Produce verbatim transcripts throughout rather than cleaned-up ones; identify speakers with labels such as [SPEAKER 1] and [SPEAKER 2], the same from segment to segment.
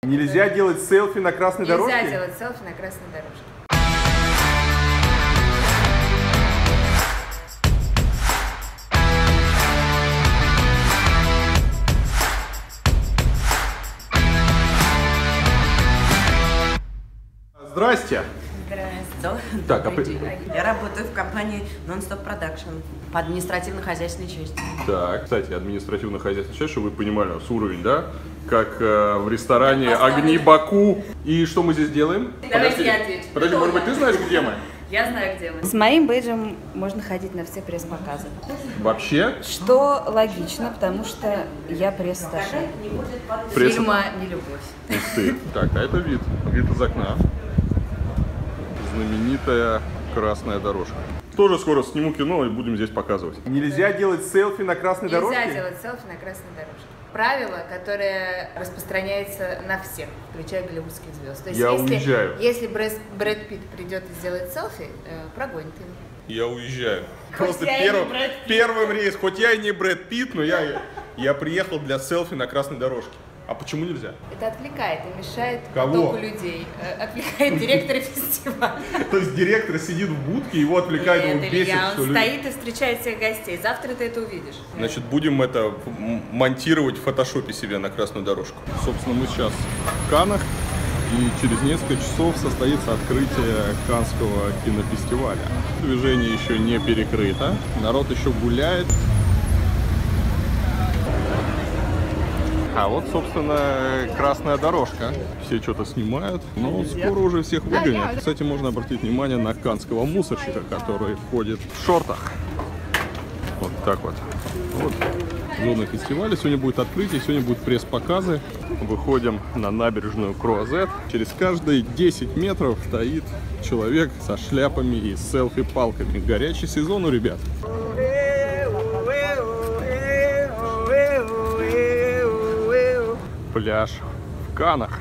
[SPEAKER 1] Нельзя делать селфи на красной
[SPEAKER 2] Нельзя
[SPEAKER 1] дорожке?
[SPEAKER 2] Нельзя делать селфи на красной дорожке.
[SPEAKER 1] Здрасте.
[SPEAKER 3] Здравствуйте.
[SPEAKER 1] Так, а
[SPEAKER 3] Добрый
[SPEAKER 1] при-
[SPEAKER 3] день. Я работаю в компании Non-Stop Production по административно-хозяйственной части.
[SPEAKER 1] Так, кстати, административно-хозяйственная часть, чтобы вы понимали, у нас уровень, да? Как э, в ресторане «Огни Баку». И что мы здесь делаем?
[SPEAKER 2] Давайте я отвечу.
[SPEAKER 1] Подожди, может быть, ты знаешь, где мы?
[SPEAKER 2] Я знаю, где мы. С моим бейджем можно ходить на все пресс-показы.
[SPEAKER 1] Вообще?
[SPEAKER 2] Что логично, потому что я пресс-стажер.
[SPEAKER 1] Пресс-
[SPEAKER 2] Фильма «Нелюбовь».
[SPEAKER 1] Ух ты. Так, а это вид. Вид из окна. Знаменитая красная дорожка. Тоже скоро сниму кино и будем здесь показывать. Нельзя делать селфи на красной
[SPEAKER 2] Нельзя
[SPEAKER 1] дорожке?
[SPEAKER 2] делать селфи на красной дорожке. Правило, которое распространяется на всех, включая голливудских звезд. То есть,
[SPEAKER 1] Я
[SPEAKER 2] если,
[SPEAKER 1] уезжаю.
[SPEAKER 2] если Брэд, Брэд Питт придет и сделает селфи, э, прогонит его.
[SPEAKER 1] Я уезжаю.
[SPEAKER 2] Хоть
[SPEAKER 1] Просто
[SPEAKER 2] я и
[SPEAKER 1] первым,
[SPEAKER 2] не Брэд Питт.
[SPEAKER 1] первым рейс. Хоть я и не Брэд Питт, но я, я приехал для селфи на красной дорожке. А почему нельзя?
[SPEAKER 2] Это отвлекает и мешает
[SPEAKER 1] Кого?
[SPEAKER 2] потоку людей. Э, Отвлекает директора фестиваля.
[SPEAKER 1] То есть директор сидит в будке, его отвлекает, его
[SPEAKER 2] Нет,
[SPEAKER 1] бесит,
[SPEAKER 2] Илья,
[SPEAKER 1] что
[SPEAKER 2] он
[SPEAKER 1] люди-
[SPEAKER 2] стоит и встречает всех гостей. Завтра ты это увидишь.
[SPEAKER 1] Значит, будем это м- монтировать в фотошопе себе на красную дорожку. Собственно, мы сейчас в Каннах, и через несколько часов состоится открытие Каннского кинофестиваля. Движение еще не перекрыто, народ еще гуляет. А вот, собственно, красная дорожка. Все что-то снимают, но скоро уже всех выгонят. Кстати, можно обратить внимание на каннского мусорщика, который ходит в шортах. Вот так вот. Вот зона фестиваля. Сегодня будет открытие, сегодня будут пресс-показы. Выходим на набережную Круазет. Через каждые десять метров стоит человек со шляпами и селфи-палками. Горячий сезон у ребят. Пляж в Каннах.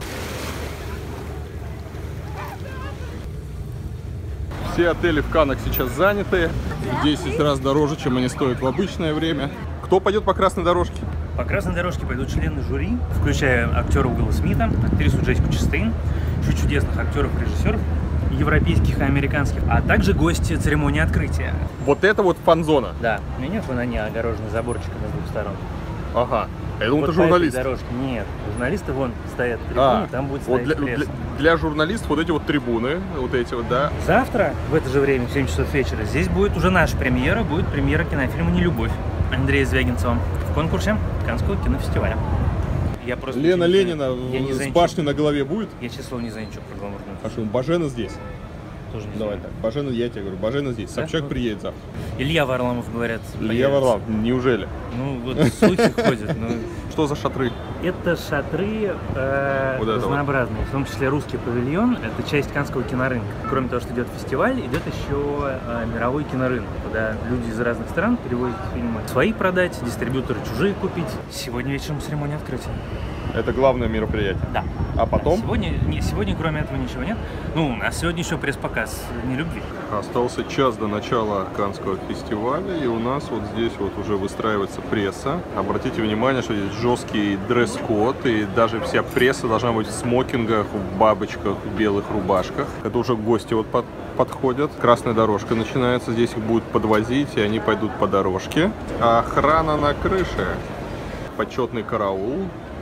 [SPEAKER 1] Все отели в Каннах сейчас заняты. В десять раз дороже, чем они стоят в обычное время. Кто пойдет по красной дорожке?
[SPEAKER 4] По красной дорожке пойдут члены жюри, включая актера Уилла Смита, актрису Джессику Честейн, еще чудесных актеров и режиссеров, европейских и американских, а также гости церемонии открытия.
[SPEAKER 1] Вот это вот фан-зона.
[SPEAKER 4] Да, у меня нет, вон они огорожены заборчиками с двух сторон.
[SPEAKER 1] Ага. Я думал,
[SPEAKER 4] Вот
[SPEAKER 1] ты
[SPEAKER 4] по этой
[SPEAKER 1] журналист.
[SPEAKER 4] дорожке. Нет, журналисты вон стоят трибуны,
[SPEAKER 1] А,
[SPEAKER 4] там будет
[SPEAKER 1] вот
[SPEAKER 4] стоять
[SPEAKER 1] для,
[SPEAKER 4] пресса.
[SPEAKER 1] для- для журналистов вот эти вот трибуны, вот эти вот, да.
[SPEAKER 4] Завтра, в это же время, в семь часов вечера, здесь будет уже наша премьера, будет премьера кинофильма «Нелюбовь» Андрея Звягинцева в конкурсе Каннского кинофестиваля. Я просто
[SPEAKER 1] Лена
[SPEAKER 4] не знаю-
[SPEAKER 1] Ленина
[SPEAKER 4] я не
[SPEAKER 1] с
[SPEAKER 4] знаю,
[SPEAKER 1] башней на голове будет?
[SPEAKER 4] Я число не знаю ничего про гламурную.
[SPEAKER 1] А что, Бажена здесь?
[SPEAKER 4] Тоже не
[SPEAKER 1] Давай
[SPEAKER 4] знаю.
[SPEAKER 1] так, Бажена, я тебе говорю, Бажена здесь.
[SPEAKER 4] Да?
[SPEAKER 1] Собчак
[SPEAKER 4] Ну,
[SPEAKER 1] приедет завтра.
[SPEAKER 4] Илья Варламов, говорят,
[SPEAKER 1] Илья
[SPEAKER 4] появится.
[SPEAKER 1] Варлам, неужели?
[SPEAKER 4] Ну, вот слухи ходят. но
[SPEAKER 1] Что за шатры?
[SPEAKER 4] Это шатры э,
[SPEAKER 1] Вот это вот.
[SPEAKER 4] разнообразные, в том числе русский павильон. Это часть Каннского кинорынка. Кроме того, что идет фестиваль, идет еще э, мировой кинорынок, куда люди из разных стран перевозят фильмы. Свои продать, дистрибьюторы чужие купить. Сегодня вечером церемония открытия.
[SPEAKER 1] Это главное мероприятие.
[SPEAKER 4] Да.
[SPEAKER 1] А потом?
[SPEAKER 4] Сегодня, не, сегодня кроме этого ничего нет. Ну, а сегодня еще пресс-показ «Нелюбви».
[SPEAKER 1] Остался час до начала Каннского фестиваля, и у нас вот здесь вот уже выстраивается пресса. Обратите внимание, что здесь жесткий дресс-код, и даже вся пресса должна быть в смокингах, в бабочках, в белых рубашках. Это уже гости вот под, подходят. Красная дорожка начинается, здесь их будут подвозить, и они пойдут по дорожке. А охрана на крыше. Почетный караул.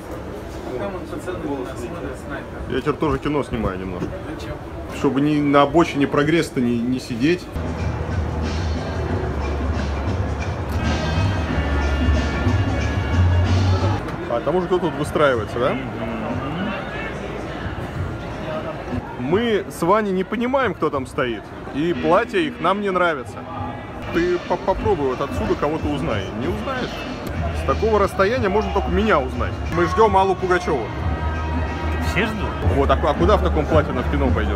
[SPEAKER 1] Я теперь тоже кино снимаю немножко. Чтобы ни на обочине прогресс-то не, не сидеть. А там уже кто-то тут выстраивается, да? Мы с Ваней не понимаем, кто там стоит. И платья их нам не нравятся. Ты по попробуй вот отсюда кого-то узнай. Не узнаешь. С такого расстояния можно только меня узнать. Мы ждем Аллу Пугачеву.
[SPEAKER 4] Все ждут.
[SPEAKER 1] Вот, а, а куда в таком платье она в кино пойдет?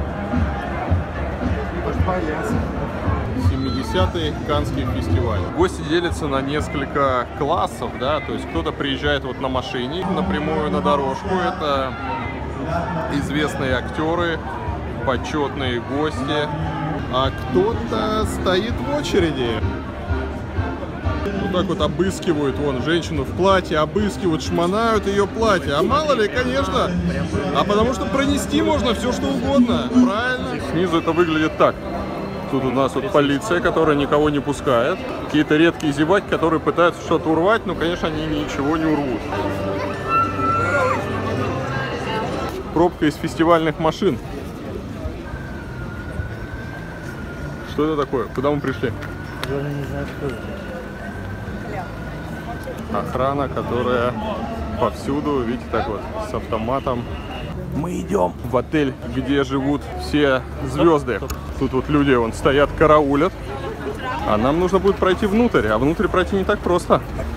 [SPEAKER 1] семидесятый Каннский фестиваль. Гости делятся на несколько классов, да, то есть кто-то приезжает вот на машине напрямую на дорожку, это известные актеры, почетные гости, а кто-то стоит в очереди. Вот так вот обыскивают, вон, женщину в платье, обыскивают, шмонают ее платье. А мало ли, конечно. А потому что пронести можно все, что угодно. Правильно? Снизу это выглядит так. Тут у нас вот полиция, которая никого не пускает. Какие-то редкие зеваки, которые пытаются что-то урвать, но, конечно, они ничего не урвут. Пробка из фестивальных машин. Что это такое? Куда мы пришли?
[SPEAKER 4] Даже не знаю, что это.
[SPEAKER 1] Охрана, которая повсюду, видите, так вот, с автоматом. Мы идем в отель, где живут все звезды. Тут вот люди вон стоят, караулят. А нам нужно будет пройти внутрь, а внутрь пройти не так просто.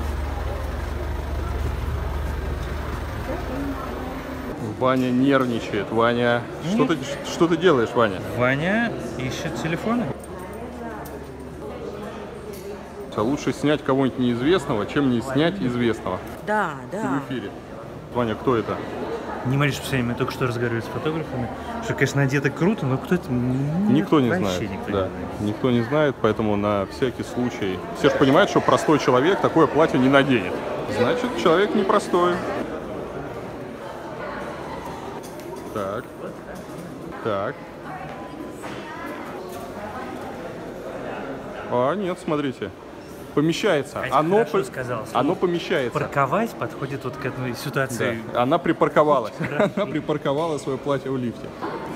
[SPEAKER 1] Ваня нервничает. Ваня, что ты, что ты делаешь, Ваня?
[SPEAKER 4] Ваня ищет телефоны.
[SPEAKER 1] А лучше снять кого-нибудь неизвестного, чем не снять известного.
[SPEAKER 3] Да,
[SPEAKER 1] Ты
[SPEAKER 3] да.
[SPEAKER 1] в эфире. Ваня, кто это?
[SPEAKER 4] Не малейшее представление, мы только что разговаривали с фотографами, что, конечно, одето круто, но кто это?
[SPEAKER 1] Никто не
[SPEAKER 4] Вообще
[SPEAKER 1] знает.
[SPEAKER 4] Никто
[SPEAKER 1] Да.
[SPEAKER 4] не знает.
[SPEAKER 1] Никто не знает, поэтому на всякий случай. Все же понимают, что простой человек такое платье не наденет. Значит, человек непростой. Так. Так. А, нет, смотрите. Помещается.
[SPEAKER 4] Катя
[SPEAKER 1] Оно,
[SPEAKER 4] хорошо
[SPEAKER 1] по-
[SPEAKER 4] сказала, слово
[SPEAKER 1] оно помещается.
[SPEAKER 4] Парковать подходит вот к этой ситуации.
[SPEAKER 1] Да. Она припарковалась. Она припарковала свое платье в лифте.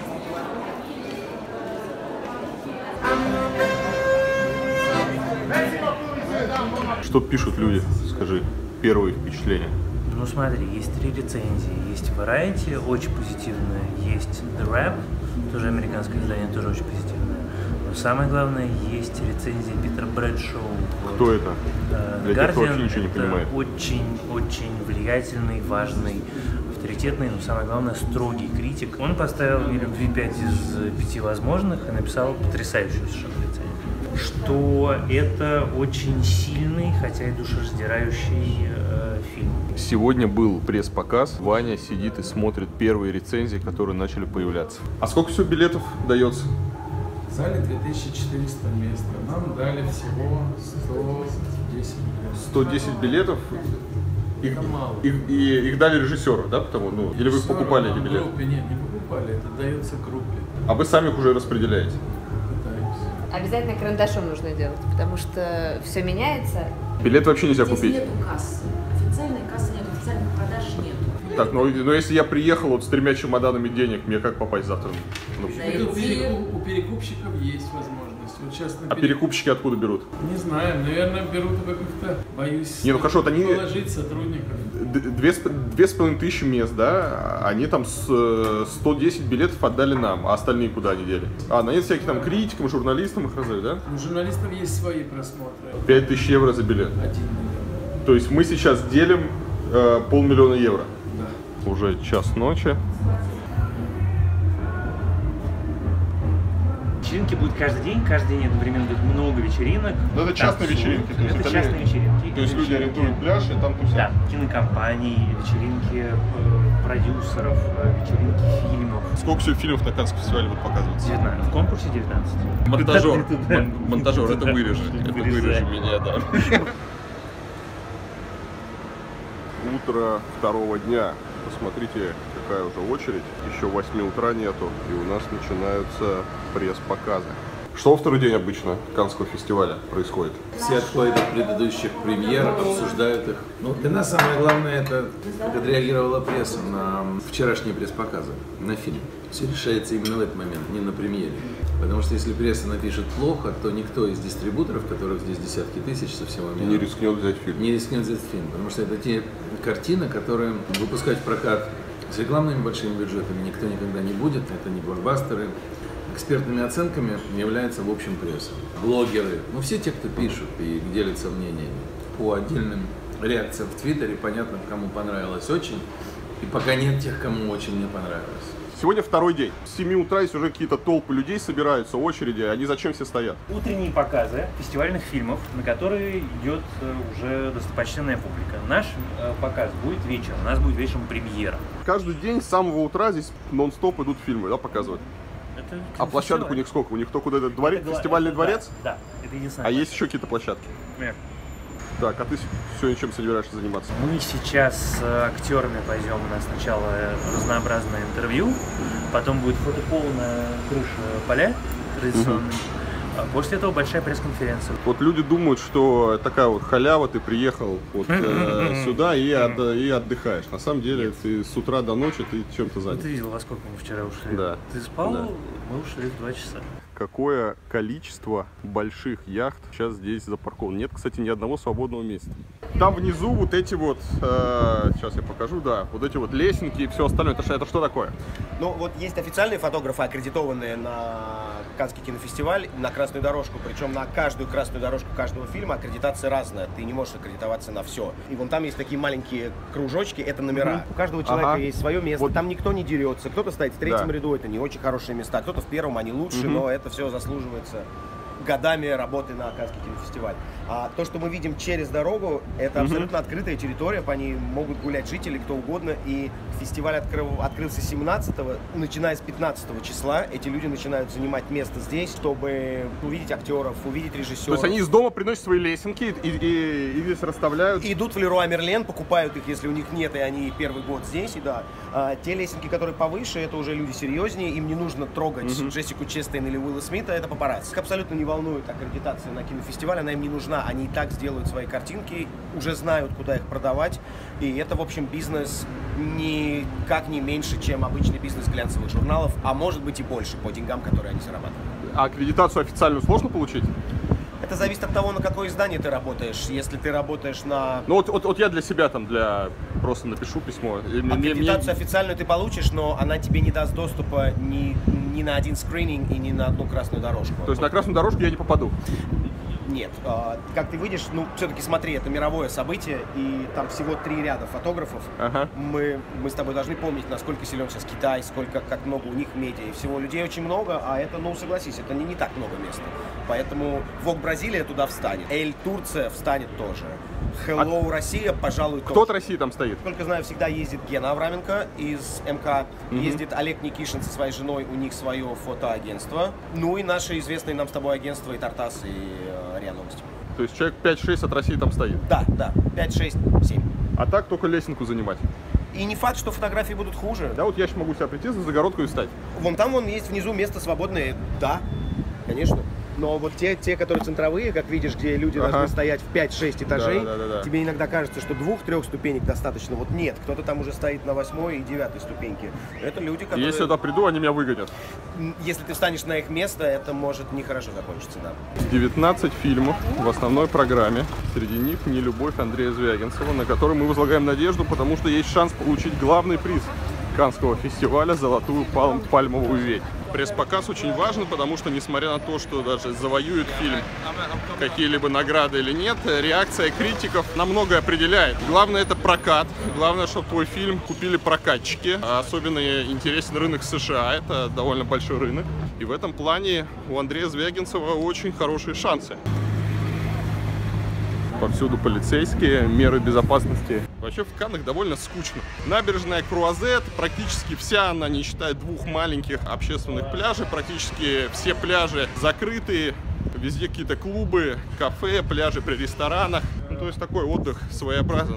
[SPEAKER 1] Что пишут люди? Скажи, первые впечатления.
[SPEAKER 4] Ну смотри, есть три рецензии. Есть Variety, очень позитивная. Есть The Wrap, тоже американское издание, тоже очень позитивное. Но самое главное, есть рецензия Питера Брэдшоу.
[SPEAKER 1] Кто это?
[SPEAKER 4] Э,
[SPEAKER 1] Для тех, кто
[SPEAKER 4] Guardian.
[SPEAKER 1] вообще ничего не
[SPEAKER 4] Это
[SPEAKER 1] понимает.
[SPEAKER 4] очень-очень влиятельный, важный, авторитетный, но самое главное, строгий критик. Он поставил мне любви пять из пяти возможных и написал потрясающую совершенно рецензию. Что это очень сильный, хотя и душераздирающий э, фильм.
[SPEAKER 1] Сегодня был пресс-показ. Ваня сидит и смотрит первые рецензии, которые начали появляться. А сколько всего билетов дается?
[SPEAKER 5] В зале две тысячи четыреста мест. Нам дали всего сто десять билетов.
[SPEAKER 1] сто десять билетов. Их,
[SPEAKER 5] Это мало.
[SPEAKER 1] их, и, их дали режиссеру, да, потому, ну, или вы их покупали эти билеты?
[SPEAKER 5] Группе, нет, не покупали, это дается группе.
[SPEAKER 1] А вы сами их уже распределяете?
[SPEAKER 5] Пытаюсь.
[SPEAKER 2] Обязательно карандашом нужно делать, потому что все меняется.
[SPEAKER 1] Билет вообще нельзя
[SPEAKER 6] Здесь
[SPEAKER 1] купить.
[SPEAKER 6] нету кассы. Официальной кассы нет, официальных продаж нет.
[SPEAKER 1] Так, ну, но если я приехал вот с тремя чемоданами денег, мне как попасть завтра? Ну,
[SPEAKER 5] Это у, перекуп- у перекупщиков есть возможность. Вот сейчас на
[SPEAKER 1] а
[SPEAKER 5] перек-
[SPEAKER 1] перекупщики откуда берут?
[SPEAKER 5] Не знаю, наверное, берут у каких-то, боюсь,
[SPEAKER 1] Не, ну хорошо, вот они-
[SPEAKER 5] положить сотрудников.
[SPEAKER 1] Д- Две, с- две с половиной тысячи мест, да? Они там с, э, сто десять билетов отдали нам, а остальные куда они дели? А, на нет всяких там критикам, журналистам их раздают, да?
[SPEAKER 5] У журналистов есть свои просмотры.
[SPEAKER 1] пять тысяч евро за билет.
[SPEAKER 5] Один миллион.
[SPEAKER 1] То есть мы сейчас делим э, полмиллиона евро.
[SPEAKER 5] Да.
[SPEAKER 1] Уже час ночи.
[SPEAKER 4] Вечеринки будут каждый день, каждый день одновременно будет много вечеринок.
[SPEAKER 1] Ну, это частные
[SPEAKER 4] Танцуют.
[SPEAKER 1] вечеринки, то есть
[SPEAKER 4] Это
[SPEAKER 1] это
[SPEAKER 4] частные
[SPEAKER 1] не-
[SPEAKER 4] вечеринки.
[SPEAKER 1] То есть люди
[SPEAKER 4] Вечеринки.
[SPEAKER 1] арендуют пляж и там тусят.
[SPEAKER 4] Да, кинокомпании, вечеринки э, продюсеров, э, вечеринки фильмов.
[SPEAKER 1] Сколько всего фильмов на Каннском фестивале будет показываться?
[SPEAKER 4] девятнадцать. В конкурсе девятнадцать.
[SPEAKER 1] Монтажер.
[SPEAKER 4] Да, да, да.
[SPEAKER 1] Мон- Монтажер, это вырежи. Это
[SPEAKER 4] Вырезай.
[SPEAKER 1] вырежи меня, да. Утро второго дня. Посмотрите, какая уже очередь. Еще восьми утра нету. И у нас начинаются пресс-показы. Что во второй день обычно Каннского фестиваля происходит?
[SPEAKER 7] Все отходят от предыдущих премьер, обсуждают их. Ну, для нас самое главное, это как отреагировала пресса на вчерашние пресс-показы, на фильм. Все решается именно в этот момент, не на премьере. Потому что если пресса напишет плохо, то никто из дистрибуторов, которых здесь десятки тысяч со всего
[SPEAKER 1] И
[SPEAKER 7] мира,
[SPEAKER 1] не рискнет взять фильм.
[SPEAKER 7] не рискнет взять фильм. Потому что это те картины, которые выпускать в прокат с рекламными большими бюджетами никто никогда не будет. Это не блокбастеры. Экспертными оценками является в общем пресса. Блогеры, ну все те, кто пишут и делятся мнениями. По отдельным реакциям в Твиттере понятно, кому понравилось очень, и пока нет тех, кому очень не понравилось.
[SPEAKER 1] Сегодня второй день. С семи утра здесь уже какие-то толпы людей собираются, очереди. Они зачем все стоят?
[SPEAKER 4] Утренние показы фестивальных фильмов, на которые идет э, уже достопочтенная публика. Наш э, показ будет вечером, у нас будет вечером премьера.
[SPEAKER 1] Каждый день с самого утра здесь нон-стоп идут фильмы, да, показывают?
[SPEAKER 4] Это
[SPEAKER 1] А площадок
[SPEAKER 4] фестиваль.
[SPEAKER 1] у них сколько? У них только вот этот дворец,
[SPEAKER 4] Это гла-
[SPEAKER 1] фестивальный
[SPEAKER 4] это-
[SPEAKER 1] дворец?
[SPEAKER 4] Да, да, это единственное.
[SPEAKER 1] А есть еще какие-то площадки?
[SPEAKER 4] Например,
[SPEAKER 1] Так, а ты сегодня чем собираешься заниматься?
[SPEAKER 4] Мы сейчас с актерами пойдем на сначала разнообразное интервью, потом будет фотопол на крыше поля традиционной. А после этого большая пресс-конференция.
[SPEAKER 1] Вот люди думают, что такая вот халява, ты приехал вот э, сюда и, от, и отдыхаешь. На самом деле, Нет. ты с утра до ночи ты чем-то занят.
[SPEAKER 4] Ты видел, во сколько мы вчера ушли?
[SPEAKER 1] Да.
[SPEAKER 4] Ты спал?
[SPEAKER 1] Да.
[SPEAKER 4] Мы ушли в два часа.
[SPEAKER 1] Какое количество больших яхт сейчас здесь запарковано? Нет, кстати, ни одного свободного места. Там внизу вот эти вот, э, сейчас я покажу, да, вот эти вот лесенки и все остальное. Это, это что такое?
[SPEAKER 8] Ну, вот есть официальные фотографы, аккредитованные на Каннский кинофестиваль, на красную дорожку. Причем на каждую красную дорожку каждого фильма аккредитация разная. Ты не можешь аккредитоваться на все. И вон там есть такие маленькие кружочки, это номера. Mm-hmm. У каждого человека ага. есть свое место. Вот. Там никто не дерется. Кто-то стоит в третьем да. ряду, это не очень хорошие места. Кто-то в первом, они лучше, mm-hmm. но это все заслуживается годами работы на Каннский кинофестиваль. А то, что мы видим через дорогу, это mm-hmm. абсолютно открытая территория, по ней могут гулять жители, кто угодно. И фестиваль открыл, открылся семнадцатого, начиная с пятнадцатого числа, эти люди начинают занимать место здесь, чтобы увидеть актеров, увидеть режиссеров.
[SPEAKER 1] То есть они из дома приносят свои лесенки и, и, и здесь расставляют?
[SPEAKER 8] И идут в Леруа Мерлен, покупают их, если у них нет, и они первый год здесь, и да. А, те лесенки, которые повыше, это уже люди серьезнее, им не нужно трогать mm-hmm. Джессику Честейн или Уилла Смита, это папарацци. Их абсолютно не волнует аккредитация на кинофестиваль, она им не нужна, они и так сделают свои картинки, уже знают, куда их продавать, и это, в общем, бизнес никак не меньше, чем обычный бизнес глянцевых журналов, а может быть и больше по деньгам, которые они зарабатывают.
[SPEAKER 1] А аккредитацию официальную сложно получить?
[SPEAKER 8] Это зависит от того, на какое издание ты работаешь. Если ты работаешь на...
[SPEAKER 1] Ну вот, вот, вот я для себя там, для... просто напишу письмо.
[SPEAKER 8] Аккредитацию мне... официальную ты получишь, но она тебе не даст доступа ни, ни на один скрининг и ни на одну красную дорожку.
[SPEAKER 1] То есть вот. На красную дорожку я не попаду?
[SPEAKER 8] Нет. Как ты выйдешь, ну, все-таки смотри, это мировое событие, и там всего три ряда фотографов. Ага. Мы, мы с тобой должны помнить, насколько силен сейчас Китай, сколько, как много у них медиа, и всего людей очень много, а это, ну, согласись, это не, не так много места. Поэтому Vogue Бразилия туда встанет, Эль Турция встанет тоже. Hello а Россия, пожалуй,
[SPEAKER 1] кто от России там стоит?
[SPEAKER 8] Только знаю, всегда ездит Гена Авраменко из МК, mm-hmm. ездит Олег Никишин со своей женой, у них свое фотоагентство. Ну и наше известное нам с тобой агентство и Тартас, и э, РИА Новости.
[SPEAKER 1] То есть человек пять-шесть от России там стоит?
[SPEAKER 8] Да, да, пять, шесть, семь.
[SPEAKER 1] А так только лесенку занимать?
[SPEAKER 8] И не факт, что фотографии будут хуже.
[SPEAKER 1] Да, вот я еще могу себя прийти за загородку и встать.
[SPEAKER 8] Вон там вон есть внизу место свободное, да, конечно. Но вот те, те, которые центровые, как видишь, где люди ага. должны стоять в пять-шесть этажей, да, да, да, да. тебе иногда кажется, что двух-трех ступенек достаточно. Вот нет, кто-то там уже стоит на восьмой и девятой ступеньке. Это люди, которые...
[SPEAKER 1] Если я туда приду, они меня выгонят.
[SPEAKER 8] Если ты встанешь на их место, это может нехорошо закончиться, да.
[SPEAKER 1] девятнадцать фильмов в основной программе. Среди них «Нелюбовь» Андрея Звягинцева, на который мы возлагаем надежду, потому что есть шанс получить главный приз Каннского фестиваля «Золотую пальм, пальмовую ветвь». Пресс-показ очень важен, потому что, несмотря на то, что даже завоюет фильм какие-либо награды или нет, реакция критиков на многое определяет. Главное — это прокат. Главное, чтобы твой фильм купили прокатчики. Особенно интересен рынок США. Это довольно большой рынок. И в этом плане у Андрея Звягинцева очень хорошие шансы. Повсюду полицейские, меры безопасности. Вообще в Каннах довольно скучно. Набережная Круазет, практически вся она, не считая двух маленьких общественных пляжей, практически все пляжи закрыты. Везде какие-то клубы, кафе, пляжи при ресторанах. Ну, то есть такой отдых своеобразный.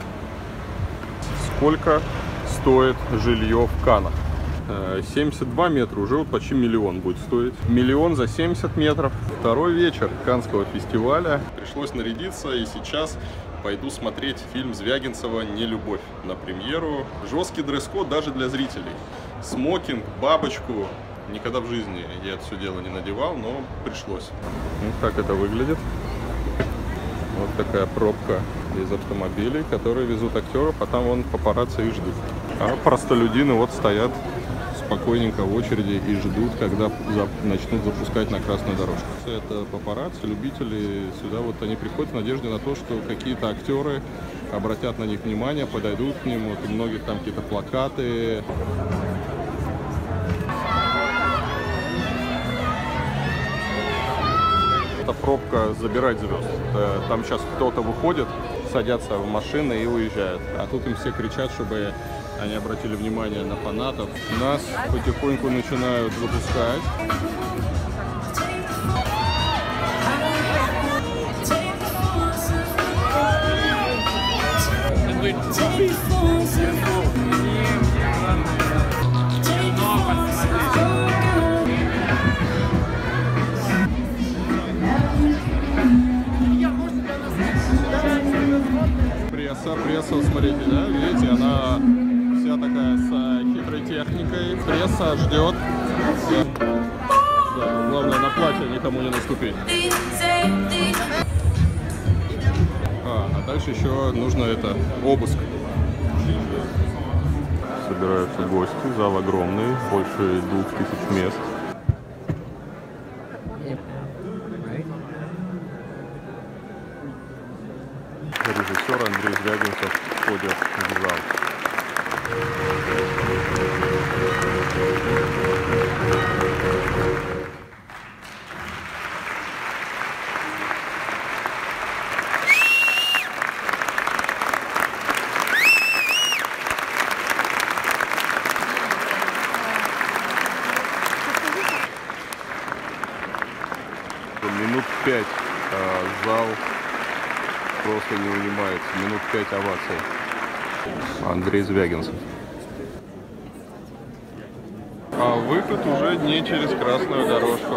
[SPEAKER 1] Сколько стоит жилье в Каннах? семьдесят два метра, уже вот почти миллион будет стоить. Миллион за семьдесят метров. Второй вечер Каннского фестиваля. Пришлось нарядиться, и сейчас пойду смотреть фильм Звягинцева «Нелюбовь» на премьеру. Жесткий дресс-код даже для зрителей. Смокинг, бабочку. Никогда в жизни я это все дело не надевал, но пришлось. Вот так это выглядит. Вот такая пробка из автомобилей, которые везут актеров, а там вон папарацци их ждут. А простолюдины вот стоят спокойненько в очереди и ждут, когда за, начнут запускать на красную дорожку. Это папарацци, любители сюда, вот они приходят в надежде на то, что какие-то актеры обратят на них внимание, подойдут к ним, вот у многих там какие-то плакаты. Это пробка забирать звезд. Там сейчас кто-то выходит, садятся в машины и уезжают. А тут им все кричат, чтобы они обратили внимание на фанатов. Нас потихоньку начинают запускать. Пресса, пресса, смотрите, да, видите, она вся такая с хитрой техникой. Пресса ждет. Да, главное на платье никому не наступить. А, а дальше еще нужно это обыск. Собираются гости, зал огромный, больше двух тысяч мест. Режиссер Андрей Звягинцев входит в зал. Минут пять а, зал просто не унимается. Минут пять оваций. Андрей Звягинцев. А выход уже не через красную дорожку.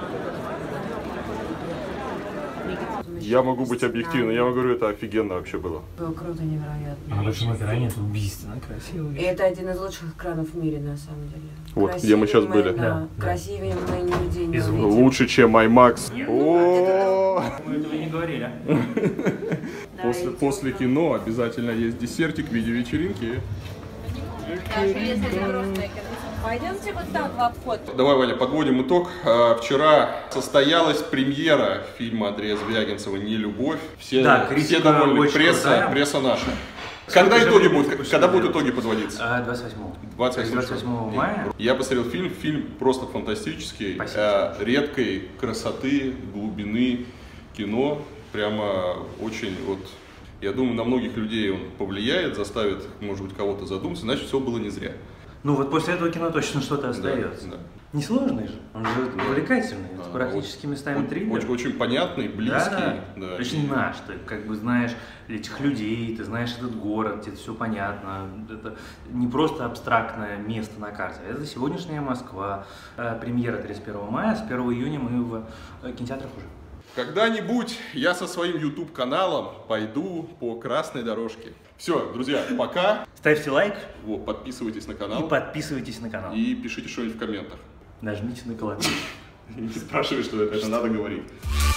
[SPEAKER 1] Я могу быть объективным, я вам говорю, это офигенно вообще было.
[SPEAKER 3] Было круто, невероятно.
[SPEAKER 4] На большом экране это убийственно красиво.
[SPEAKER 3] И это один из лучших экранов в мире, на самом деле.
[SPEAKER 1] Вот, где мы сейчас были.
[SPEAKER 3] Да, красивее мы нигде не увидим.
[SPEAKER 1] Лучше, чем IMAX. О,
[SPEAKER 4] Мы этого не говорили.
[SPEAKER 1] После, после кино обязательно есть десертик в виде вечеринки.
[SPEAKER 6] Пойдемте вот так в обход.
[SPEAKER 1] Давай, Ваня, подводим итог. А, Вчера состоялась премьера фильма Андрея Звягинцева «Нелюбовь». Все,
[SPEAKER 4] Да,
[SPEAKER 1] все
[SPEAKER 4] критика
[SPEAKER 1] довольны.
[SPEAKER 4] очень
[SPEAKER 1] Пресса,
[SPEAKER 4] крутая.
[SPEAKER 1] пресса наша. Когда
[SPEAKER 4] Сколько
[SPEAKER 1] итоги
[SPEAKER 4] же
[SPEAKER 1] будут?
[SPEAKER 4] времени
[SPEAKER 1] Когда будут
[SPEAKER 4] делать?
[SPEAKER 1] итоги подводиться?
[SPEAKER 4] А, двадцать восьмого.
[SPEAKER 1] двадцать восьмого
[SPEAKER 4] мая.
[SPEAKER 1] Я посмотрел фильм. Фильм просто фантастический.
[SPEAKER 4] Спасибо.
[SPEAKER 1] Э, редкой красоты, глубины кино. Прямо очень вот... Я думаю, на многих людей он повлияет, заставит, может быть, кого-то задуматься. Значит, все было не зря.
[SPEAKER 4] Ну вот после этого кино точно что-то остается.
[SPEAKER 1] Да, да.
[SPEAKER 4] Несложный же, он же увлекательный,
[SPEAKER 1] Да,
[SPEAKER 4] практически местами
[SPEAKER 1] очень,
[SPEAKER 4] триллер.
[SPEAKER 1] очень, очень понятный, близкий.
[SPEAKER 4] Да, да.
[SPEAKER 1] Да.
[SPEAKER 4] Очень наш, ты как бы знаешь этих людей, ты знаешь этот город, тебе все понятно. Это не просто абстрактное место на карте, это сегодняшняя Москва. Премьера тридцать первого мая, с первого июня мы в кинотеатрах уже.
[SPEAKER 1] Когда-нибудь я со своим YouTube-каналом пойду по красной дорожке. Все, друзья, пока.
[SPEAKER 4] Ставьте лайк.
[SPEAKER 1] Вот, подписывайтесь на канал.
[SPEAKER 4] И подписывайтесь на канал.
[SPEAKER 1] И пишите что-нибудь в комментах.
[SPEAKER 4] Нажмите на колокольчик.
[SPEAKER 1] Не спрашивай, что это, это надо говорить.